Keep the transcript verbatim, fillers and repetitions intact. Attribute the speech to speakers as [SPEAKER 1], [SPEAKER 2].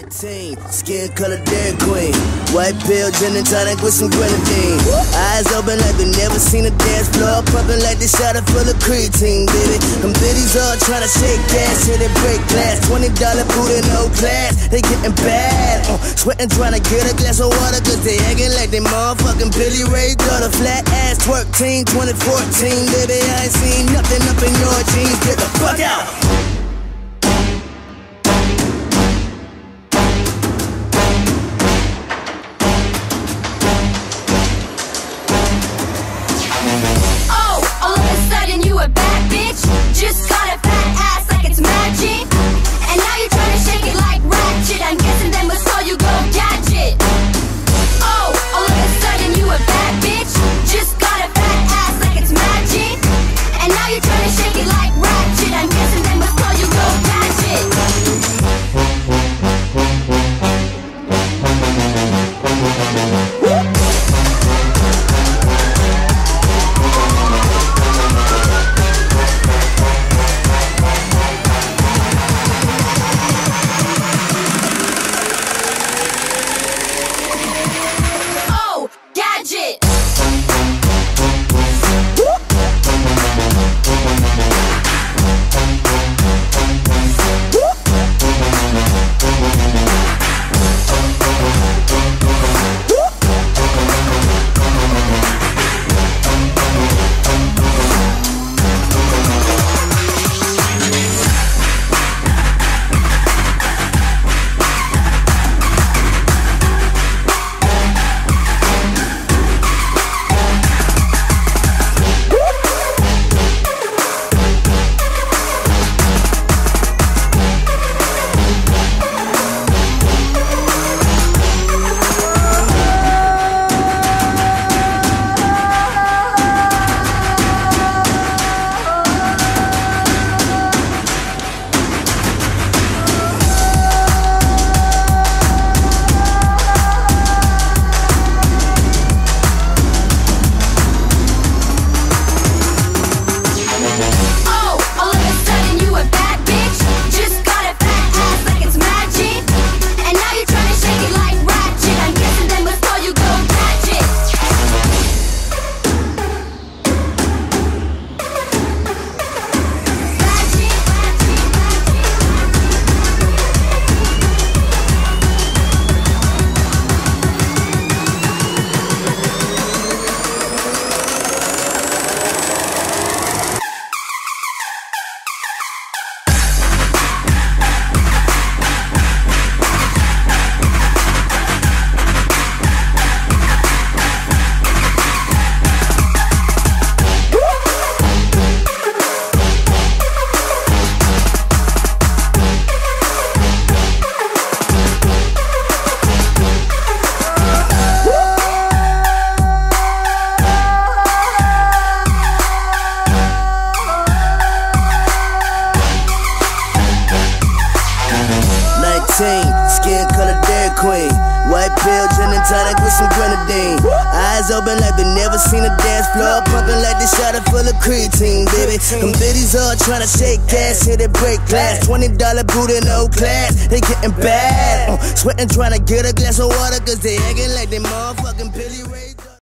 [SPEAKER 1] nineteen, skin color Dairy Queen. White pill, gin and tonic with some grenadine. Eyes open like they never seen a dance floor. Pumping like they shot it full of creatine, baby. Them biddies all trying to shake gas, hit it break glass. Twenty dollar boot in no class, they getting bad. Uh, sweating trying to get a glass of water, cause they acting like they motherfucking Billy Ray daughter. Flat ass twerk team, twenty fourteen, baby. I ain't seen nothing up in your jeans. Get the fuck out.
[SPEAKER 2] Just got a fat ass like it's magic, and now you're trying to shake it like Ratchet. I'm guessing them was all you go gadget. Oh, all of a sudden you a bad bitch. Just got a fat ass like it's magic, and now you're trying to shake it like Ratchet. I'm guessing them was all you go gadget.
[SPEAKER 1] Skin color Dairy Queen. White pill, gin and tonic with some grenadine. Eyes open like they never seen a dance floor. Pumping like they shot it full of creatine, baby. Them biddies all trying to shake gas, hit it break glass. Twenty dollar boot in no class, they getting bad. Uh, sweating trying to get a glass of water, cause they acting like they motherfucking Billy